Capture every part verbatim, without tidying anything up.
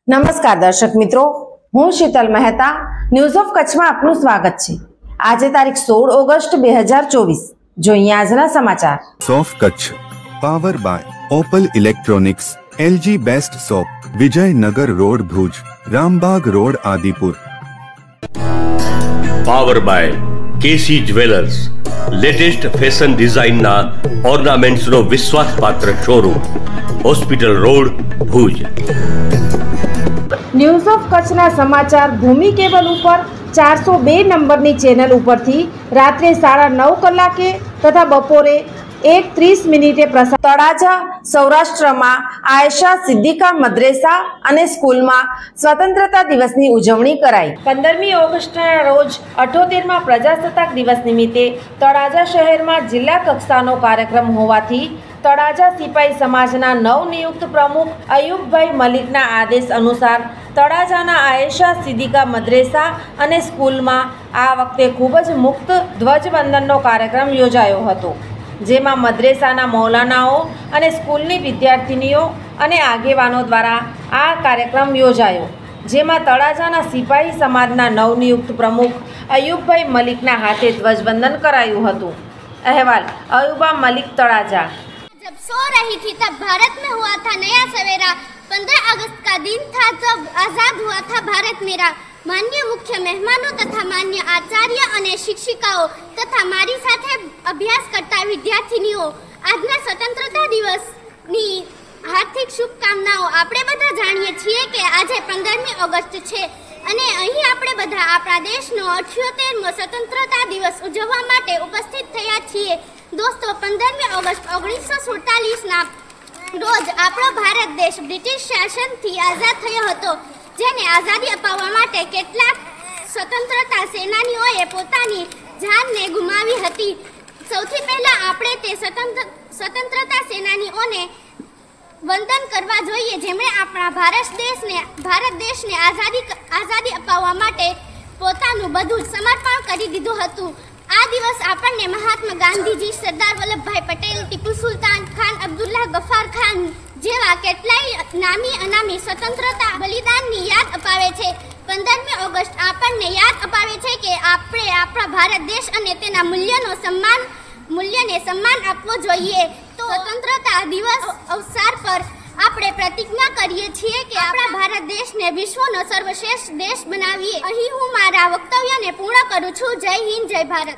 નમસ્કાર દર્શક મિત્રો, હું શીતલ મહેતા ન્યૂઝ ઓફ કચ્છમાં આપનું સ્વાગત છે। આજે તારીખ સોળ ઓગસ્ટ બે હજાર ચોવીસ। જોઈએ આજના સમાચાર। સોફ Kutch power by Opal electronics, LG best shop, Vijaynagar road Bhuj, Rambagh road Adipur. Power by KC jewellers, latest fashion ડિઝાઇનના ઓર્નામેન્ટ્સનો વિશ્વાસપાત્ર showroom, hospital road Bhuj. News of કચ્છના સમાચાર ભૂમિ કેબલ ઉપર ચારસો બે નંબરની ચેનલ ઉપરથી રાત્રે સાડા નવ કલાકે તથા બપોરે એક ત્રીસ મિનિટે પ્રસાર। તળાજા સૌરાષ્ટ્રમાં આયશા સિદ્દીકા મદ્રેસા અને સ્કૂલમાં સ્વતંત્રતા દિવસની ઉજવણી કરાઈ। પંદરમી ઓગસ્ટના રોજ અઠ્યોતેરમાં પ્રજાસત્તાક દિવસ નિમિત્તે તળાજા શહેરમાં જિલ્લા કક્ષાનો કાર્યક્રમ હોવાથી તળાજા સિપાઈ સમાજના નવનિયુક્ત પ્રમુખ અયુબભાઈ મલિકના આદેશ અનુસાર તળાજાના આયેશા સિદ્દીકા મદ્રેસા અને સ્કૂલમાં આ વખતે ખૂબ જ મુક્ત ધ્વજવંદનનો કાર્યક્રમ યોજાયો હતો, જેમાં મદ્રેસાના મૌલાનાઓ અને સ્કૂલની વિદ્યાર્થિનીઓ અને આગેવાનો દ્વારા આ કાર્યક્રમ યોજાયો, જેમાં તળાજાના સિપાહી સમાજના નવનિયુક્ત પ્રમુખ અયુબભાઈ મલિકના હાથે ધ્વજવંદન કરાયું હતું। અહેવાલ અયુબા મલિક તળાજા। जब सो रही थी तब भारत में हुआ था नया सवेरा। पंद्रह अगस्त का दिन था जब आजाद हुआ था भारत मेरा। मान्य मुख्य मेहमानों तथा मान्य आचार्य અને શિક્ષિકાઓ તથા મારી સાથે અભ્યાસ કરતા વિદ્યાર્થીનીઓ, આજના સ્વતંત્રતા દિવસની હાર્દિક શુભકામનાઓ। આપણે બધા જાણીએ છીએ કે આજે પંદરમી ઓગસ્ટ છે અને અહીં આપણે બધા આપણા દેશનો અઠ્યોતેરમો સ્વતંત્રતા દિવસ ઉજવવા માટે ઉપસ્થિત થયા છીએ। દોસ્તો, પંદરમી ઓગસ્ટ ઓગણીસો સુડતાલીસના રોજ આપણો ભારત દેશ બ્રિટિશ શાસનથી આઝાદ થયો હતો, જેને આઝાદી અપાવવા માટે કેટલાક સ્વતંત્રતા સેનાનીઓએ પોતાની જાનને ગુમાવી હતી। સૌથી પહેલાં આપણે તે સ્વતંત્ર સ્વતંત્રતા સેનાનીઓને વંદન કરવા જોઈએ, જેમણે આપણા ભારત દેશને ભારત દેશને આઝાદી આઝાદી અપાવવા માટે પોતાનું બધું જ સમર્પણ કરી દીધું હતું। આ દિવસ આપણને મહાત્મા ગાંધીજી, સરદાર વલ્લભભાઈ પટેલ, ટીપુ સુલતાન ખાન, અબ્દુલ્લા ગફાર ખાન જેવા કેટલાય નામી અનામી સ્વતંત્રતા બલિદાનની યાદ અપાવે છે। પંદરમી ઓગસ્ટ આપણને યાદ અપાવે છે કે આપણે આપણા ભારત દેશ અને તેના મૂલ્યનો સન્માન મૂલ્યને સન્માન આપવો જોઈએ। તો સ્વતંત્રતા દિવસ અવસર પર આપણે પ્રતિજ્ઞા કરીએ છીએ કે આપણા ભારત દેશને વિશ્વનો સર્વશ્રેષ્ઠ દેશ બનાવીએ। અહીં હું મારા વક્તવ્યને પૂર્ણ કરું છું। જય હિન્દ, જય Bharat.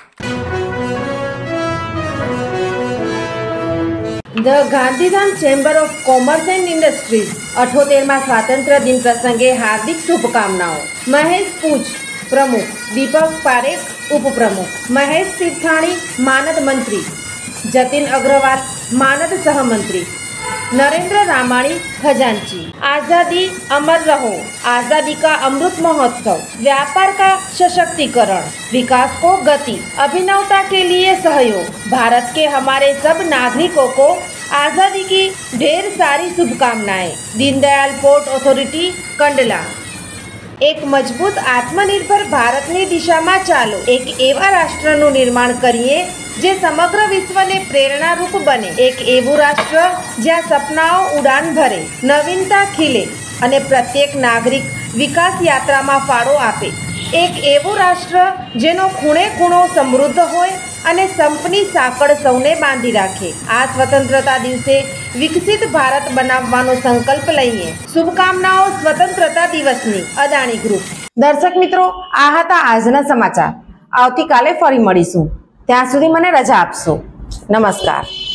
The Gandhidham chamber of commerce and industries અઠ્યોતેરમાં સ્વાતંત્ર્ય દિન પ્રસંગે હાર્દિક શુભકામનાઓ। મહેશ પૂંચ પ્રમુખ, દીપક પારેખ ઉપપ્રમુખ, મહેશ તીર્થાણી માનદ મંત્રી, જતીન અગ્રવાલ માનદ સહમંત્રી, नरेंद्र रामाणी खजांची। आज़ादी अमर रहो, आज़ादी का अमृत महोत्सव, व्यापार का सशक्तिकरण, विकास को गति, अभिनवता के लिए सहयोग, भारत के हमारे सब नागरिकों को आज़ादी की ढेर सारी शुभकामनाएं। Deendayal port authority Kandla. एक मजबूत आत्मनिर्भर भारतनी दिशाમાં ચાલો। એક એવા રાષ્ટ્રનું નિર્માણ કરીએ જે સમગ્ર વિશ્વને પ્રેરણારૂપ બને। એક એવું રાષ્ટ્ર જ્યાં સપનાઓ ઉડાન ભરે, નવીનતા ખીલે અને પ્રત્યેક નાગરિક વિકાસ યાત્રામાં ફાળો આપે। એક એવું રાષ્ટ્ર જેનો ખૂણે ખૂણો સમૃદ્ધ હોય અને સંપની સાંકળ સૌને બાંધી રાખે। આ સ્વતંત્રતા દિવસે વિકસિત ભારત બનાવવાનો સંકલ્પ લઈએ। શુભકામનાઓ સ્વતંત્રતા દિવસની। અદાણી ગ્રુપ। દર્શક મિત્રો, આ હતા આજના સમાચાર। આવતીકાલે ફરી મળીશું, ત્યાં સુધી મને રજા આપશો। નમસ્કાર।